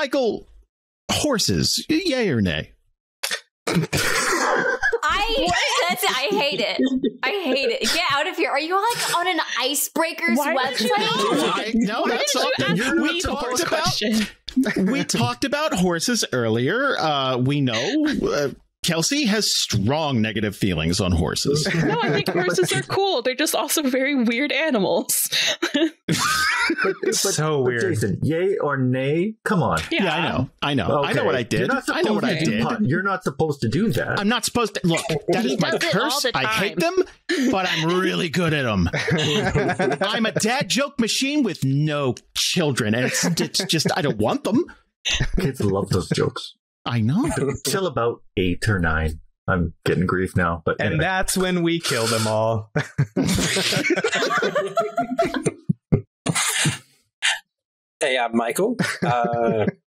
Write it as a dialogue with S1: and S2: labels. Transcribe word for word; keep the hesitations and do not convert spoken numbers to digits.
S1: Michael, horses, yay or nay?
S2: I that's it. I hate it. I hate it. Get out of here. Are you like on an icebreakers
S3: Why
S2: website?
S3: you know?
S1: I, no,
S3: Why
S1: that's
S3: did you
S1: something
S3: ask
S1: we
S3: me the
S1: talked
S3: first
S1: about.
S3: question?
S1: We talked about horses earlier. Uh, we know uh, Kelsey has strong negative feelings on horses.
S3: No, I think horses are cool. They're just also very weird animals.
S4: But, but,
S5: So
S4: but
S5: weird.
S4: Jason, yay or nay? Come on.
S1: Yeah, I know. I know. I know what I did.
S4: You're not
S1: I know what I
S4: supposed to
S1: did.
S4: do- You're not supposed to do that.
S1: I'm not supposed to look. That
S3: He
S1: is my
S3: does it all
S1: curse.
S3: the
S1: I hate
S3: time.
S1: them, but I'm really good at them. I'm a dad joke machine with no children, and it's, it's just I don't want them.
S4: Kids love those jokes.
S1: I know.
S4: Till about eight or nine. I'm getting grief now, but
S5: And
S4: anyway.
S5: that's when we kill them all.
S6: Hey, I'm Michael. Uh,